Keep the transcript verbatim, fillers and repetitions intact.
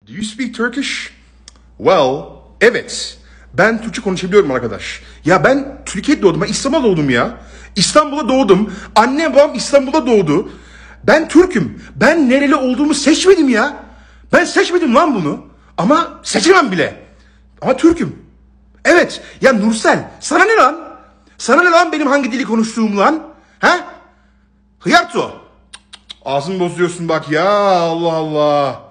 Do you speak Turkish? Well, evet. Ben Türkçe konuşabiliyorum arkadaş. Ya ben Türkiye'de doğdum. Ben İstanbul'da doğdum ya. İstanbul'da doğdum. Annem babam İstanbul'da doğdu. Ben Türk'üm. Ben nereli olduğumu seçmedim ya. Ben seçmedim lan bunu. Ama seçemem bile. Ama Türk'üm. Evet. Ya Nursel, sana ne lan? Sana ne lan benim hangi dili konuştuğum lan? He? Hıyarto. Ağzını bozuyorsun bak ya. Allah Allah.